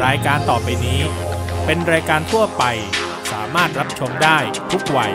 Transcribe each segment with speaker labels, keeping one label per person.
Speaker 1: รายการต่อไปนี้เป็นรายการทั่วไปสามารถรับชมได้ทุกวัย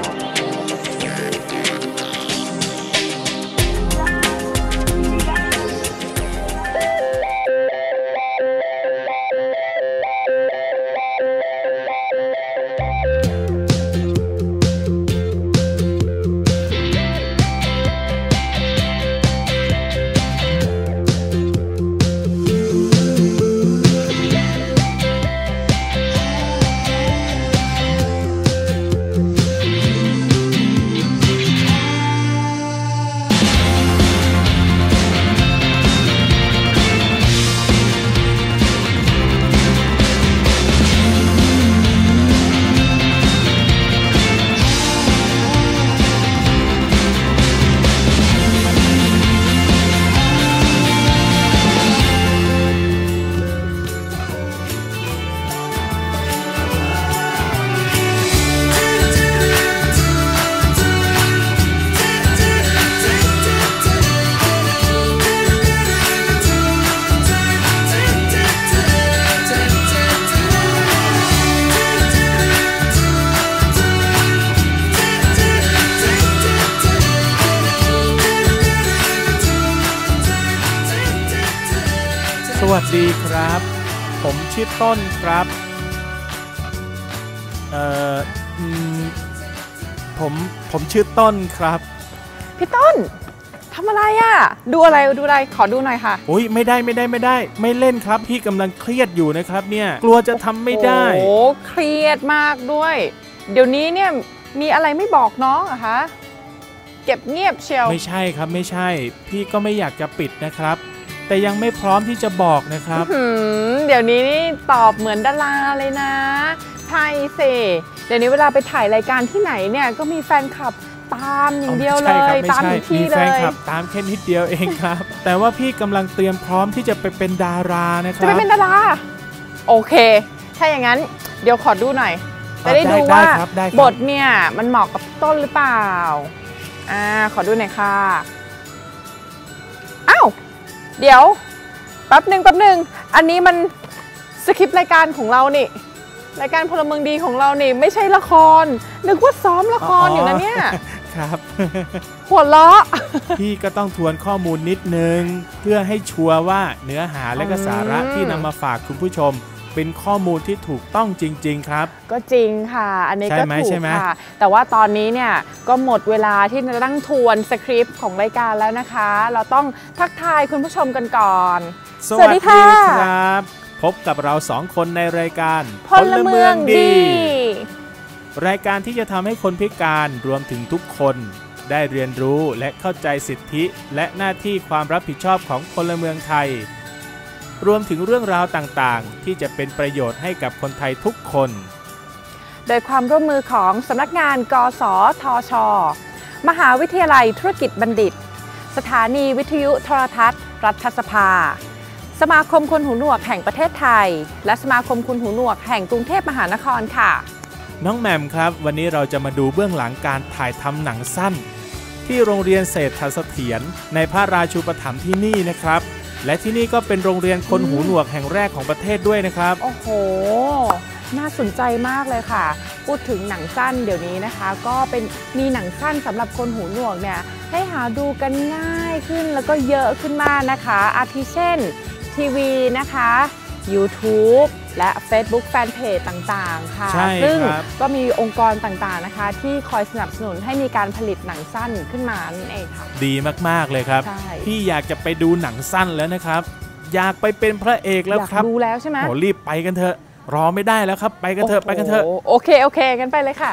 Speaker 1: สวัสดีครับผมชื่อต้นครับผมชื่อต้นครับ
Speaker 2: พี่ต้นทำอะไรอ่ะดูอะไรขอดูหน่อยค่ะ
Speaker 1: โอ้ยไม่ได้ไม่เล่นครับพี่กำลังเครียดอยู่นะครับเนี่ยกลัวจะทำไม่ได้
Speaker 2: โอ้เครียดมากด้วยเดี๋ยวนี้เนี่ยมีอะไรไม่บอกน้องอะคะเก็บเงียบเชียว
Speaker 1: ไม่ใช่ครับไม่ใช่พี่ก็ไม่อยากจะปิดนะครับแต่ยังไม่พร้อมที่จะบอกนะครับ
Speaker 2: เดี๋ยวนี้นี่ตอบเหมือนดาราเลยนะใช่สิเดี๋ยวนี้เวลาไปถ่ายรายการที่ไหนเนี่ยก็มีแฟนคลับตามอย่างเดียวเลยตามที่เลยมีแฟนคลับ
Speaker 1: ตามแค่นิดเดียวเองครับแต่ว่าพี่กำลังเตรียมพร้อมที่จะไปเป็นดารานะครับ
Speaker 2: จะไปเป็นดาราโอเคถ้าอย่างนั้นเดี๋ยวขอดูหน่อยจะได้ดูว่าบทเนี่ยมันเหมาะกับต้นหรือเปล่าขอดูหน่อยค่ะอ้าวเดี๋ยวแป๊บหนึ่งอันนี้มันสคริปต์รายการของเรานี่รายการพลเมืองดีของเรานี่ไม่ใช่ละครนึกว่าซ้อมละครอยู่นะเนี่ย
Speaker 1: ครับ
Speaker 2: หัวเราะ
Speaker 1: พี่ก็ต้องทวนข้อมูลนิดนึงเพื่อให้ชัวร์ว่าเนื้อหาและก็สาระที่นำมาฝากคุณผู้ชมเป็นข้อมูลที่ถูกต้องจริงๆครับ
Speaker 2: ก็จริงค่ะอันนี้ก็ถูกค่ะแต่ว่าตอนนี้เนี่ยก็หมดเวลาที่จะนั่งทวนสคริปต์ของรายการแล้วนะคะเราต้องทักทายคุณผู้ชมกันก่อน
Speaker 1: สวัสดีครับพบกับเรา2คนในรายการ
Speaker 2: พลเมืองดี
Speaker 1: รายการที่จะทำให้คนพิการรวมถึงทุกคนได้เรียนรู้และเข้าใจสิทธิและหน้าที่ความรับผิดชอบของพลเมืองไทยรวมถึงเรื่องราวต่างๆที่จะเป็นประโยชน์ให้กับคนไทยทุกคน
Speaker 2: โดยความร่วมมือของสำนักงานกสทช.มหาวิทยาลัยธุรกิจบัณฑิตสถานีวิทยุโทรทัศน์รัฐสภาสมาคมคนหูหนวกแห่งประเทศไทยและสมาคมคนหูหนวกแห่งกรุงเทพมหานครค่ะ
Speaker 1: น้องแหม่มครับวันนี้เราจะมาดูเบื้องหลังการถ่ายทำหนังสั้นที่โรงเรียนเศรษฐเสถียรในพระราชูปถัมภ์ที่นี่นะครับและที่นี่ก็เป็นโรงเรียนคนหูหนวกแห่งแรกของประเทศด้วยนะครับ
Speaker 2: โอ้โหน่าสนใจมากเลยค่ะพูดถึงหนังสั้นเดี๋ยวนี้นะคะก็เป็นมีหนังสั้นสำหรับคนหูหนวกเนี่ยให้หาดูกันง่ายขึ้นแล้วก็เยอะขึ้นมากนะคะอาทิเช่นทีวีนะคะ YouTube และ Facebook Fanpage ต่างๆค่ะซึ่งก็มีองค์กรต่างๆนะคะที่คอยสนับสนุนให้มีการผลิตหนังสั้นขึ้นมานั่นเองค่ะ
Speaker 1: ดีมากๆเลยครับพี่อยากจะไปดูหนังสั้นแล้วนะครับอยากไปเป็นพระเอกแล้วครับ
Speaker 2: อยากดูแล้วใช่ไหม
Speaker 1: โหรีบไปกันเถอะรอไม่ได้แล้วครับไปกันเถอะ
Speaker 2: โอเคกันไปเลยค่ะ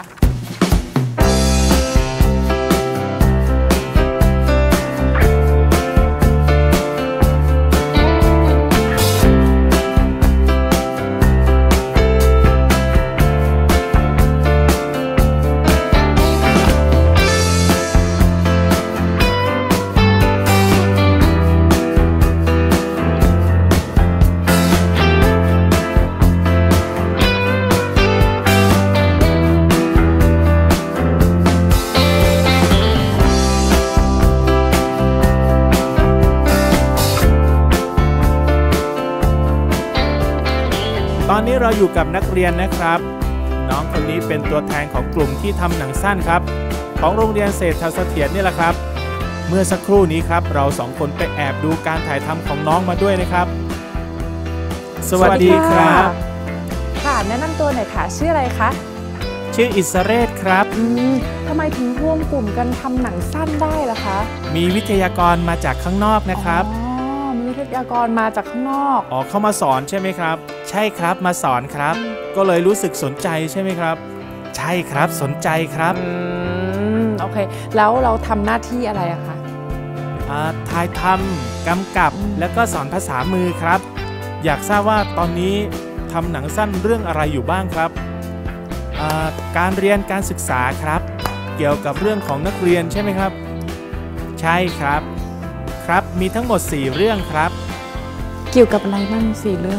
Speaker 1: ตอนนี้เราอยู่กับนักเรียนนะครับน้องคนนี้เป็นตัวแทนของกลุ่มที่ทำหนังสั้นครับของโรงเรียนเศรษฐเสถียรนี่แหละครับเมื่อสักครู่นี้ครับเราสองคนไปแอบดูการถ่ายทำของน้องมาด้วยนะครับสวัสดีครับ
Speaker 2: ค่ะแนะนำตัวหน่อยค่ะชื่ออะไรคะ
Speaker 1: ชื่ออิสเรศครับ
Speaker 2: ทำไมถึงร่วมกลุ่มกันทำหนังสั้นได้ล่ะคะ
Speaker 1: มีวิทยากรมาจากข้างนอกนะครับ
Speaker 2: มีวิทยากรมาจากข้างนอก
Speaker 1: เข้ามาสอนใช่ไหมครับใช่ครับมาสอนครับก็เลยรู้สึกสนใจใช่ไหมครับใช่ครับสนใจครับ
Speaker 2: โอเคแล้วเราทำหน้าที่อะไรอะคะ
Speaker 1: ถ่ายทำกำกับแล้วก็สอนภาษามือครับอยากทราบว่าตอนนี้ทำหนังสั้นเรื่องอะไรอยู่บ้างครับการเรียนการศึกษาครับเกี่ยวกับเรื่องของนักเรียนใช่ไหมครับใช่ครับครับมีทั้งหมด4เรื่องครับ
Speaker 2: เกี่ยวกับอะไรบ้าง4เรื่อง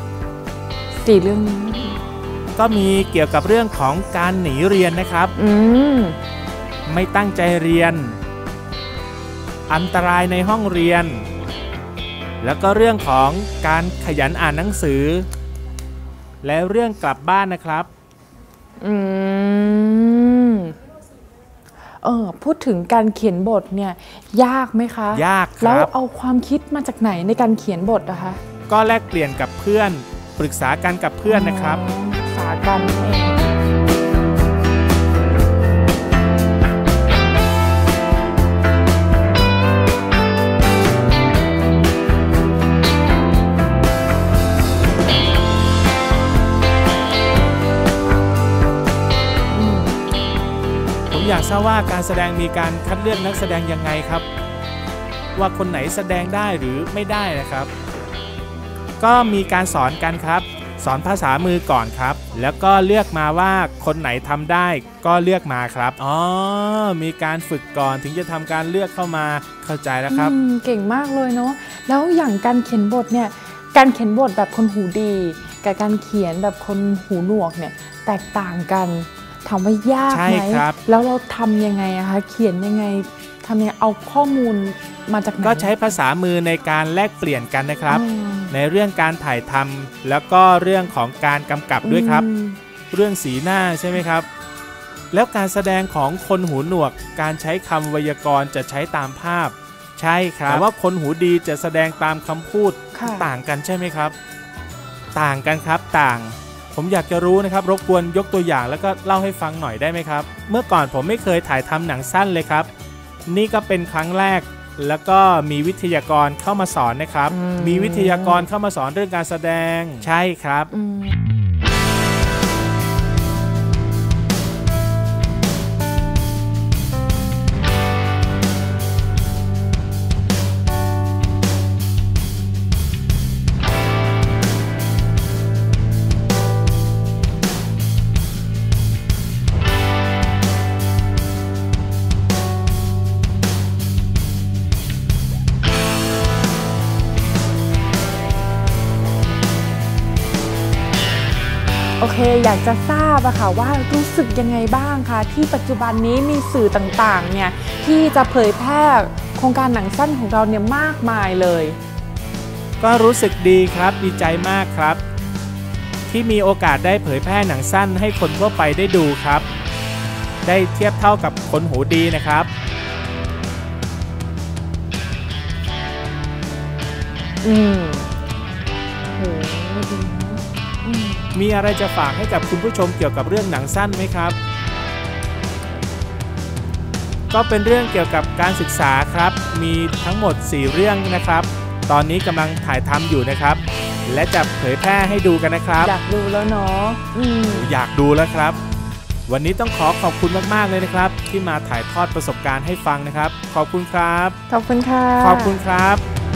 Speaker 1: ก็มีเกี่ยวกับเรื่องของการหนีเรียนนะครับไม่ตั้งใจเรียนอันตรายในห้องเรียนแล้วก็เรื่องของการขยันอ่านหนังสือและเรื่องกลับบ้านนะครับ
Speaker 2: พูดถึงการเขียนบทเนี่ยยากไหมคะ
Speaker 1: ยากครับ
Speaker 2: แล้วเอาความคิดมาจากไหนในการเขียนบทนะคะ
Speaker 1: ก็แลกเปลี่ยนกับเพื่อนปรึกษากันกับเพื่อนนะครับ
Speaker 2: ปรึกษากันเอง
Speaker 1: อยากทราบว่าการแสดงมีการคัดเลือกนักแสดงยังไงครับว่าคนไหนแสดงได้หรือไม่ได้นะครับก็มีการสอนกันครับสอนภาษามือก่อนครับแล้วก็เลือกมาว่าคนไหนทำได้ก็เลือกมาครับมีการฝึกก่อนถึงจะทำการเลือกเข้ามาเข้าใจแล้วครับ
Speaker 2: เก่งมากเลยเนาะแล้วอย่างการเขียนบทเนี่ยการเขียนบทแบบคนหูดีกับการเขียนแบบคนหูหนวกเนี่ยแตกต่างกันถามว่ายากไหมแล้วเราทำยังไงอะคะเขียนยังไงทำยังไงเอาข้อมูลมาจากไหน
Speaker 1: ก็ใช้ภาษามือในการแลกเปลี่ยนกันนะครับในเรื่องการถ่ายทำแล้วก็เรื่องของการกำกับด้วยครับเรื่องสีหน้าใช่ไหมครับแล้วการแสดงของคนหูหนวกการใช้คำไวยากรณ์จะใช้ตามภาพใช่ครับแต่ว่าคนหูดีจะแสดงตามคำพูดต่างกันใช่ไหมครับต่างกันครับต่างผมอยากจะรู้นะครับรบกวนยกตัวอย่างแล้วก็เล่าให้ฟังหน่อยได้ไหมครับเมื่อก่อนผมไม่เคยถ่ายทำหนังสั้นเลยครับนี่ก็เป็นครั้งแรกแล้วก็มีวิทยากรเข้ามาสอนนะครับมีวิทยากรเข้ามาสอนเรื่องการแสดงใช่ครับ
Speaker 2: โอเคอยากจะทราบอะค่ะว่ารู้สึกยังไงบ้างคะที่ปัจจุบันนี้มีสื่อต่างๆเนี่ยที่จะเผยแพร่โครงการหนังสั้นของเราเนี่ยมากมายเลย
Speaker 1: ก็รู้สึกดีครับดีใจมากครับที่มีโอกาสได้เผยแพร่หนังสั้นให้คนทั่วไปได้ดูครับได้เทียบเท่ากับคนหูดีนะครับ
Speaker 2: โหดี
Speaker 1: มีอะไรจะฝากให้กับคุณผู้ชมเกี่ยวกับเรื่องหนังสั้นไหมครับก็เป็นเรื่องเกี่ยวกับการศึกษาครับมีทั้งหมด4เรื่องนะครับตอนนี้กำลังถ่ายทำอยู่นะครับและจะเผยแพร่ให้ดูกันนะครับ
Speaker 2: อยากดูแล้วเนาะ
Speaker 1: อยากดูแล้วครับวันนี้ต้องขอบคุณมากๆเลยนะครับที่มาถ่ายทอดประสบการณ์ให้ฟังนะครับขอบคุณครับ
Speaker 2: ขอบคุณค่ะ
Speaker 1: ขอบคุณครับ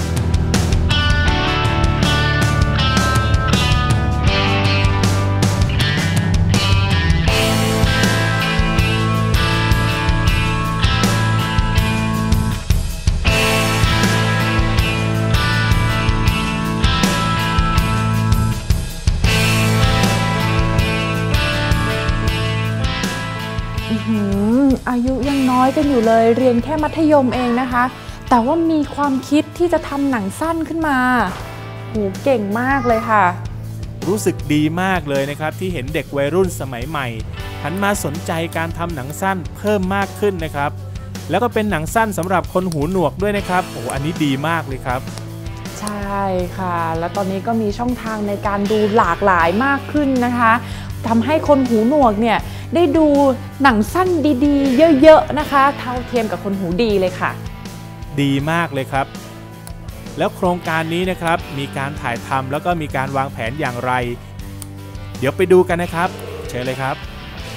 Speaker 2: อายุยังน้อยกันอยู่เลยเรียนแค่มัธยมเองนะคะแต่ว่ามีความคิดที่จะทำหนังสั้นขึ้นมาโหเก่งมากเลยค่ะ
Speaker 1: รู้สึกดีมากเลยนะครับที่เห็นเด็กวัยรุ่นสมัยใหม่หันมาสนใจการทำหนังสั้นเพิ่มมากขึ้นนะครับแล้วก็เป็นหนังสั้นสำหรับคนหูหนวกด้วยนะครับโอ้อันนี้ดีมากเลยครับ
Speaker 2: ใช่ค่ะแล้วตอนนี้ก็มีช่องทางในการดูหลากหลายมากขึ้นนะคะทำให้คนหูหนวกเนี่ยได้ดูหนังสั้นดีๆเยอะๆนะคะเท่าเทียมกับคนหูดีเลยค่ะ
Speaker 1: ดีมากเลยครับแล้วโครงการนี้นะครับมีการถ่ายทำแล้วก็มีการวางแผนอย่างไรเดี๋ยวไปดูกันนะครับเชิญเลยครับ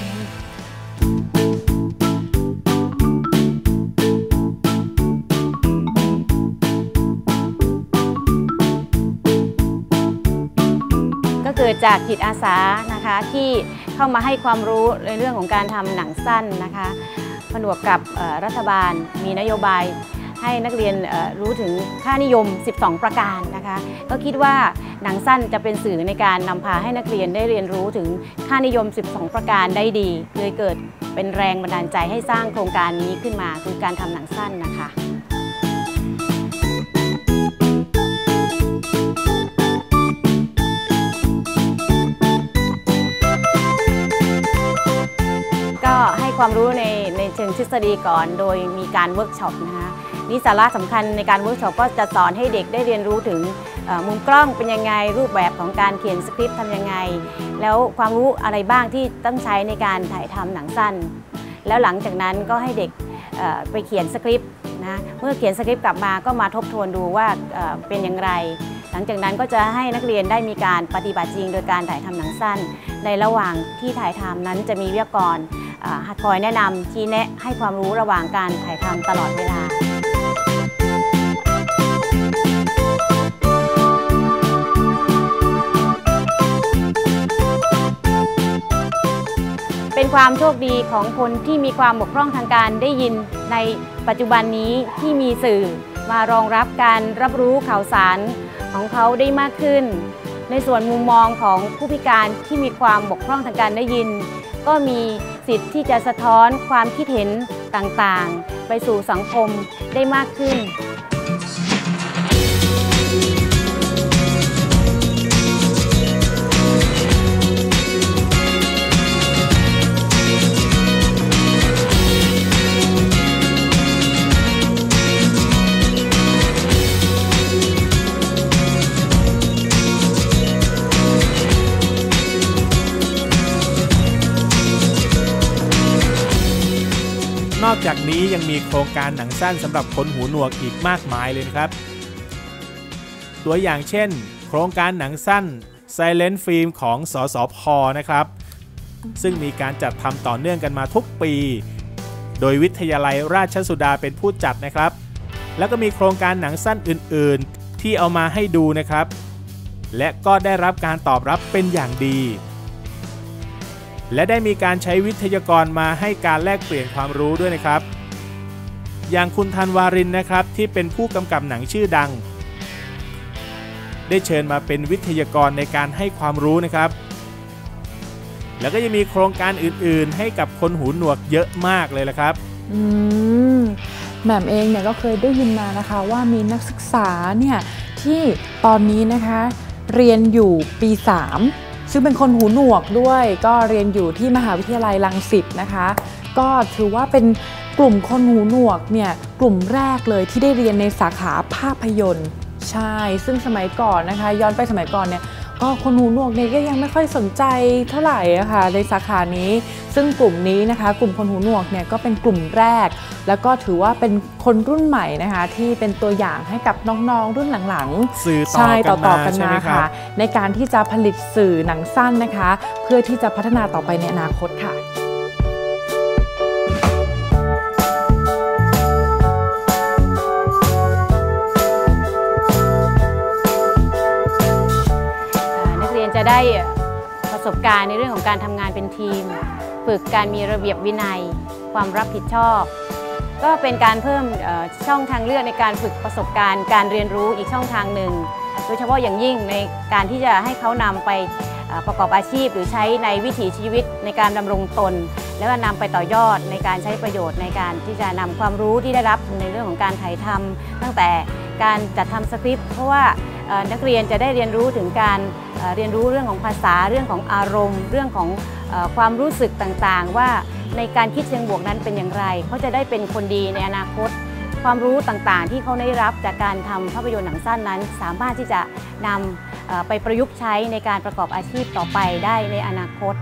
Speaker 3: ก็เกิดจากจิตอาสานะคะที่เข้ามาให้ความรู้ในเรื่องของการทำหนังสั้นนะคะผนวกกับรัฐบาลมีนโยบายให้นักเรียนรู้ถึงค่านิยม12ประการนะคะก็คิดว่าหนังสั้นจะเป็นสื่อในการนำพาให้นักเรียนได้เรียนรู้ถึงค่านิยม12ประการได้ดีเลยเกิดเป็นแรงบันดาลใจให้สร้างโครงการนี้ขึ้นมาคือการทำหนังสั้นนะคะก็ให้ความรู้ในเชิงทฤษฎีก่อนโดยมีการเวิร์กช็อปนะคะนี่สาระสำคัญในการเวิร์กช็อปก็จะสอนให้เด็กได้เรียนรู้ถึงมุมกล้องเป็นยังไงรูปแบบของการเขียนสคริปต์ทำยังไงแล้วความรู้อะไรบ้างที่ต้องใช้ในการถ่ายทำหนังสั้นแล้วหลังจากนั้นก็ให้เด็กไปเขียนสคริปต์นะเมื่อเขียนสคริปต์กลับมาก็มาทบทวนดูว่าเป็นอย่างไรหลังจากนั้นก็จะให้นักเรียนได้มีการปฏิบัติจริงโดยการถ่ายทำหนังสั้นในระหว่างที่ถ่ายทำนั้นจะมีวิทยากรคอยแนะนำชี้แนะให้ความรู้ระหว่างการถ่ายทำตลอดเวลาเป็นความโชคดีของคนที่มีความบกพร่องทางการได้ยินในปัจจุบันนี้ที่มีสื่อมารองรับการรับรู้ข่าวสารของเขาได้มากขึ้นในส่วนมุมมองของผู้พิการที่มีความบกพร่องทางการได้ยินก็มีสิทธิ์ที่จะสะท้อนความคิดเห็นต่างๆไปสู่สังคมได้มากขึ้น
Speaker 1: นอกจากนี้ยังมีโครงการหนังสั้นสำหรับคนหูหนวกอีกมากมายเลยนะครับตัวอย่างเช่นโครงการหนังสั้น Silent Film ของสสพ.นะครับซึ่งมีการจัดทำต่อเนื่องกันมาทุกปีโดยวิทยาลัยราชสุดาเป็นผู้จัดนะครับแล้วก็มีโครงการหนังสั้นอื่นๆที่เอามาให้ดูนะครับและก็ได้รับการตอบรับเป็นอย่างดีและได้มีการใช้วิทยากรมาให้การแลกเปลี่ยนความรู้ด้วยนะครับอย่างคุณธันวารินนะครับที่เป็นผู้กำกับหนังชื่อดังได้เชิญมาเป็นวิทยากรในการให้ความรู้นะครับแล้วก็ยังมีโครงการอื่นๆให้กับคนหูหนวกเยอะมากเลยละครับ
Speaker 2: แหม่มเองเนี่ยก็เคยได้ยินมานะคะว่ามีนักศึกษาเนี่ยที่ตอนนี้นะคะเรียนอยู่ปี3ซึ่งเป็นคนหูหนวกด้วยก็เรียนอยู่ที่มหาวิทยาลัยรังสิตนะคะก็ถือว่าเป็นกลุ่มคนหูหนวกเนี่ยกลุ่มแรกเลยที่ได้เรียนในสาขาภาพยนตร์ใช่ซึ่งสมัยก่อนนะคะย้อนไปสมัยก่อนเนี่ยก็คนหูหนวกเนี่ยก็ยังไม่ค่อยสนใจเท่าไหร่อะค่ะในสาขานี้ซึ่งกลุ่มนี้นะคะกลุ่มคนหูหนวกเนี่ยก็เป็นกลุ่มแรกแล้วก็ถือว่าเป็นคนรุ่นใหม่นะคะที่เป็นตัวอย่างให้กับน้องๆรุ่นหลัง
Speaker 1: ๆสื่อต่อกันมา
Speaker 2: ค่ะในการที่จะผลิตสื่อหนังสั้นนะคะเพื่อที่จะพัฒนาต่อไปในอนาคตค่ะ
Speaker 3: จะได้ประสบการณ์ในเรื่องของการทำงานเป็นทีมฝึกการมีระเบียบวินัยความรับผิดชอบก็เป็นการเพิ่มช่องทางเลือกในการฝึกประสบการณ์การเรียนรู้อีกช่องทางหนึ่งโดยเฉพาะอย่างยิ่งในการที่จะให้เขานำไปประกอบอาชีพหรือใช้ในวิถีชีวิตในการดำรงตนแล้วก็นำไปต่อยอดในการใช้ประโยชน์ในการที่จะนำความรู้ที่ได้รับในเรื่องของการถ่ายทำตั้งแต่การจัดทำสคริปต์เพราะว่านักเรียนจะได้เรียนรู้ถึงการเรียนรู้เรื่องของภาษาเรื่องของอารมณ์เรื่องของความรู้สึกต่างๆว่าในการคิดเชิงบวกนั้นเป็นอย่างไรเขาจะได้เป็นคนดีในอนาคตความรู้ต่างๆที่เขาได้รับจากการทำภาพยนตร์หนังสั้นนั้นสามารถที่จะนำไปประยุกต์ใช้ในการประกอบอาชีพต่อไปได้ในอนาคต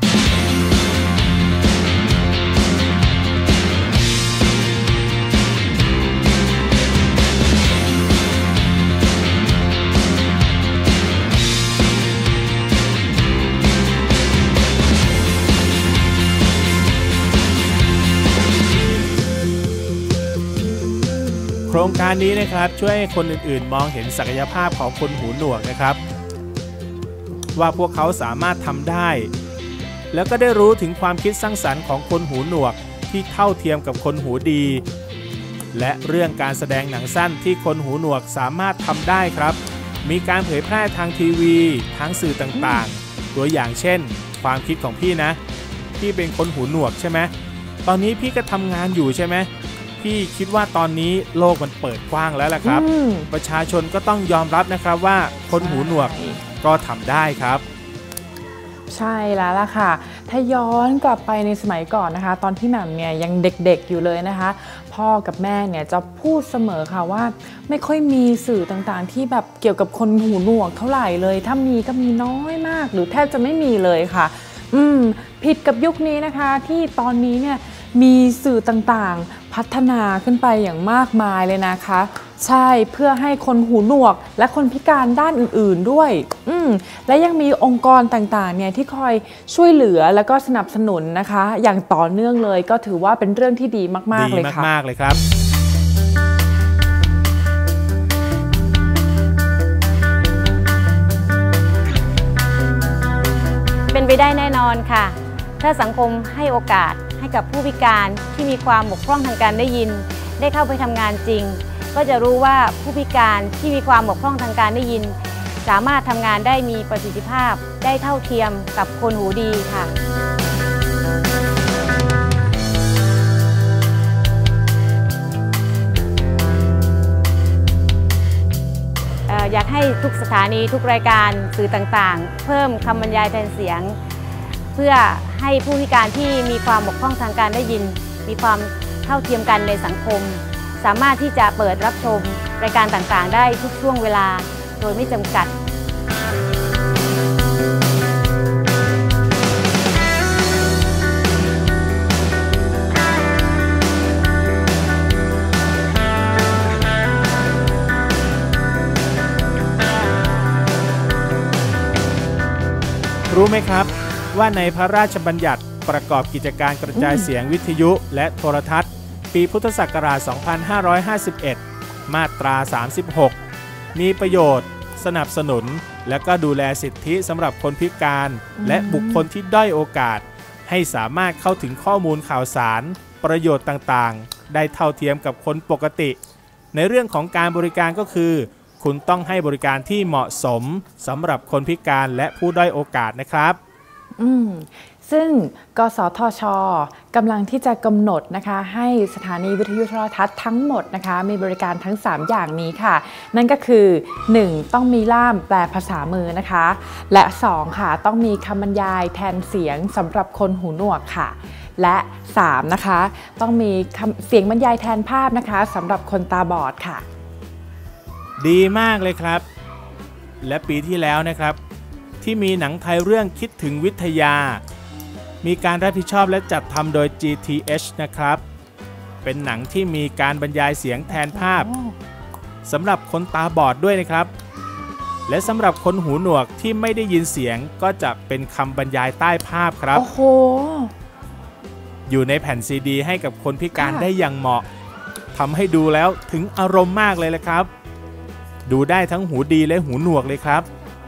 Speaker 1: โครงการนี้นะครับช่วยให้คนอื่นๆมองเห็นศักยภาพของคนหูหนวกนะครับว่าพวกเขาสามารถทำได้แล้วก็ได้รู้ถึงความคิดสร้างสรรค์ของคนหูหนวกที่เท่าเทียมกับคนหูดีและเรื่องการแสดงหนังสั้นที่คนหูหนวกสามารถทำได้ครับมีการเผยแพร่ทางทีวีทางสื่อต่างๆตัวอย่างเช่นความคิดของพี่นะพี่เป็นคนหูหนวกใช่ไหมตอนนี้พี่ก็ทำงานอยู่ใช่ไหมพี่คิดว่าตอนนี้โลกมันเปิดกว้างแล้วล่ะครับประชาชนก็ต้องยอมรับนะครับว่าคนหูหนวกก็ทำได้ครับ
Speaker 2: ใช่แล้วล่ะค่ะถ้าย้อนกลับไปในสมัยก่อนนะคะตอนที่แหม่มเนี่ยยังเด็กๆอยู่เลยนะคะพ่อกับแม่เนี่ยจะพูดเสมอค่ะว่าไม่ค่อยมีสื่อต่างๆที่แบบเกี่ยวกับคนหูหนวกเท่าไหร่เลยถ้ามีก็มีน้อยมากหรือแทบจะไม่มีเลยค่ะผิดกับยุคนี้นะคะที่ตอนนี้เนี่ยมีสื่อต่างๆพัฒนาขึ้นไปอย่างมากมายเลยนะคะใช่เพื่อให้คนหูหนวกและคนพิการด้านอื่นๆด้วยและยังมีองค์กรต่างๆเนี่ยที่คอยช่วยเหลือแล้วก็สนับสนุนนะคะอย่างต่อเนื่องเลยก็ถือว่าเป็นเรื่องที่ดีมากๆเลยค่ะ
Speaker 1: ดีมากๆเลยครับ
Speaker 3: เป็นไปได้แน่นอนค่ะถ้าสังคมให้โอกาสให้กับผู้พิการที่มีความบกพร่องทางการได้ยินได้เข้าไปทำงานจริงก็จะรู้ว่าผู้พิการที่มีความบกพร่องทางการได้ยินสามารถทำงานได้มีประสิทธิภาพได้เท่าเทียมกับคนหูดีค่ะอยากให้ทุกสถานีทุกรายการสื่อต่างๆเพิ่มคำบรรยายแทนเสียงเพื่อให้ผู้พิการที่มีความบกพร่องทางการได้ยินมีความเท่าเทียมกันในสังคมสามารถที่จะเปิดรับชมรายการต่างๆได้ทุกช่วงเวลาโดยไม่จำกัด
Speaker 1: รู้ไหมครับว่าในพระราชบัญญัติประกอบกิจการกระจายเสียงวิทยุและโทรทัศน์ปีพุทธศักราช 2551 มาตรา 36 มีประโยชน์สนับสนุนและก็ดูแลสิทธิสำหรับคนพิการและบุคคลที่ด้อยโอกาสให้สามารถเข้าถึงข้อมูลข่าวสารประโยชน์ต่างๆได้เท่าเทียมกับคนปกติในเรื่องของการบริการก็คือคุณต้องให้บริการที่เหมาะสมสำหรับคนพิการและผู้ด้อยโอกาสนะครับ
Speaker 2: ซึ่งกสทช.กำลังที่จะกำหนดนะคะให้สถานีวิทยุโทรทัศน์ทั้งหมดนะคะมีบริการทั้ง3อย่างนี้ค่ะนั่นก็คือ 1. ต้องมีล่ามแปลภาษามือนะคะและ 2. ค่ะต้องมีคำบรรยายแทนเสียงสำหรับคนหูหนวกค่ะและ 3. นะคะต้องมีเสียงบรรยายแทนภาพนะคะสำหรับคนตาบอดค่ะ
Speaker 1: ดีมากเลยครับและปีที่แล้วนะครับที่มีหนังไทยเรื่องคิดถึงวิทยามีการรับผิดชอบและจัดทำโดย GTH นะครับเป็นหนังที่มีการบรรยายเสียงแทนภาพสำหรับคนตาบอดด้วยนะครับและสำหรับคนหูหนวกที่ไม่ได้ยินเสียงก็จะเป็นคำบรรยายใต้ภาพครับ
Speaker 2: โอ้โห
Speaker 1: อยู่ในแผ่นซีดีให้กับคนพิการได้อย่างเหมาะทำให้ดูแล้วถึงอารมณ์มากเลยละครับดูได้ทั้งหูดีและหูหนวกเลยครับ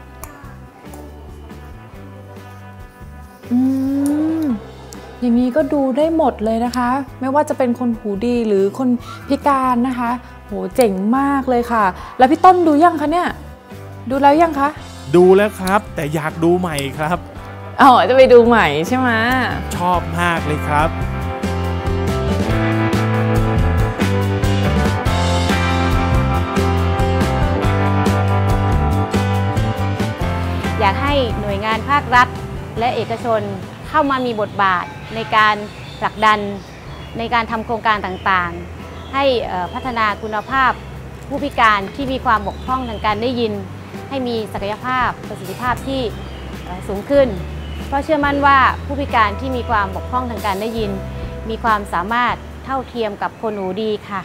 Speaker 2: อย่างนี้ก็ดูได้หมดเลยนะคะไม่ว่าจะเป็นคนหูดีหรือคนพิการนะคะโหเจ๋งมากเลยค่ะแล้วพี่ต้นดูยังคะเนี่ยดูแล้วยังคะ
Speaker 1: ดูแล้วครับแต่อยากดูใหม่ครับ
Speaker 2: จะไปดูใหม่ใช่ไหม
Speaker 1: ชอบมากเลยครับ
Speaker 3: อยากให้หน่วยงานภาครัฐและเอกชนเข้ามามีบทบาทในการผลักดันในการทำโครงการต่างๆให้พัฒนาคุณภาพผู้พิการที่มีความบกพร่องทางการได้ยินให้มีศักยภาพประสิทธิภาพที่สูงขึ้นเพราะเชื่อมั่นว่าผู้พิการที่มีความบกพร่องทางการได้ยินมีความสามารถเท่าเทียมกับคนหูดีค่ะ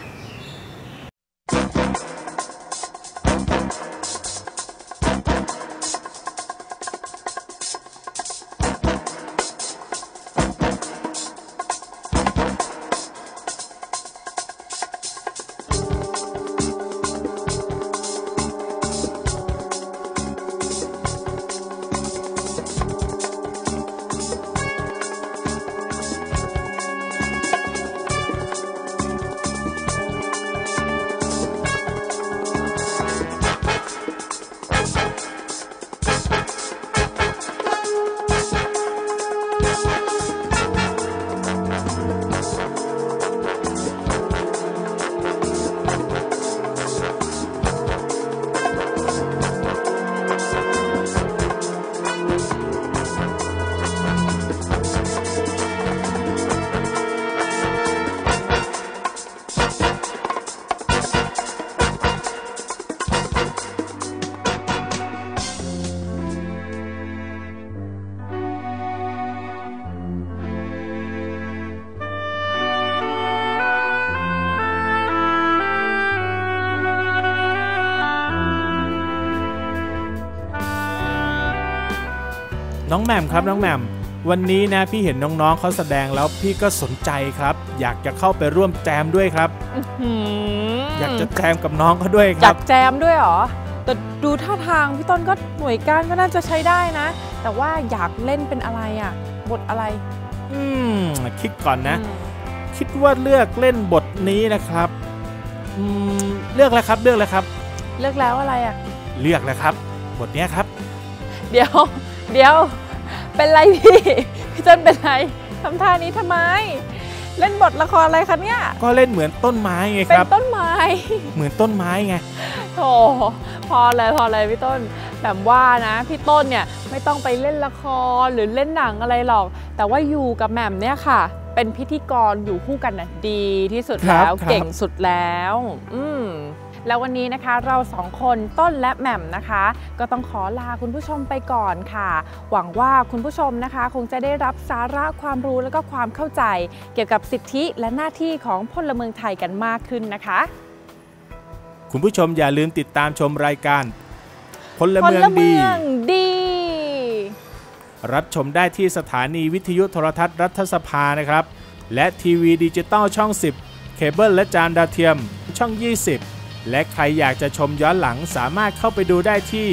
Speaker 1: น้องแหม่มครับน้องแหม่มวันนี้นะพี่เห็นน้องๆเขาแสดงแล้วพี่ก็สนใจครับอยากจะเข้าไปร่วมแจมด้วยครับอยากจะแจมกับน้องเขาด้วยครับ
Speaker 2: อยากแจมด้วยเหรอแต่ดูท่าทางพี่ต้นก็หน่วยการก็น่าจะใช้ได้นะแต่ว่าอยากเล่นเป็นอะไรอ่ะบทอะไร
Speaker 1: คิดก่อนนะคิดว่าเลือกเล่นบทนี้นะครับเลือกแล้วครับเลือกแล้วครับ
Speaker 2: เลือกแล้วอะไรอ่ะ
Speaker 1: เลือกแล้วครับบทนี้ครับ
Speaker 2: เดี๋ยวเป็นไรพี่ต้นเป็นไรทำท่านี้ทำไมเล่นบทละครอะไรคะเนี่ย
Speaker 1: ก็เล่นเหมือนต้นไม้ไงครับ
Speaker 2: เป็นต้นไม้
Speaker 1: เหมือนต้นไม้ไง
Speaker 2: โอ้พอเลยพี่ต้นแบบว่านะพี่ต้นเนี่ยไม่ต้องไปเล่นละครหรือเล่นหนังอะไรหรอกแต่ว่าอยู่กับแหม่มเนี่ยค่ะเป็นพิธีกรอยู่คู่กันนะดีที่สุดแล้วเก่งสุดแล้วแล้ววันนี้นะคะเรา2คนต้นและแหม่มนะคะก็ต้องขอลาคุณผู้ชมไปก่อนค่ะหวังว่าคุณผู้ชมนะคะคงจะได้รับสาระความรู้และก็ความเข้าใจเกี่ยวกับสิทธิและหน้าที่ของพลเมืองไทยกันมากขึ้นนะคะ
Speaker 1: คุณผู้ชมอย่าลืมติดตามชมรายการพลเมืองดีรับชมได้ที่สถานีวิทยุโทรทัศน์รัฐสภานะครับและทีวีดิจิตอลช่อง10เคเบิลและจานดาวเทียมช่อง20และใครอยากจะชมย้อนหลังสามารถเข้าไปดูได้ที่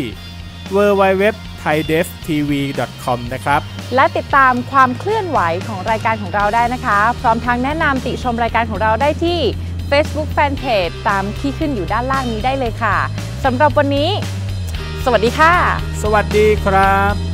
Speaker 1: www.thaidevtv.com นะครับ
Speaker 2: และติดตามความเคลื่อนไหวของรายการของเราได้นะคะพร้อมทั้งแนะนำติชมรายการของเราได้ที่ Facebook Fanpage ตามที่ขึ้นอยู่ด้านล่างนี้ได้เลยค่ะสำหรับวันนี้สวัสดีค่ะ
Speaker 1: สวัสดีครับ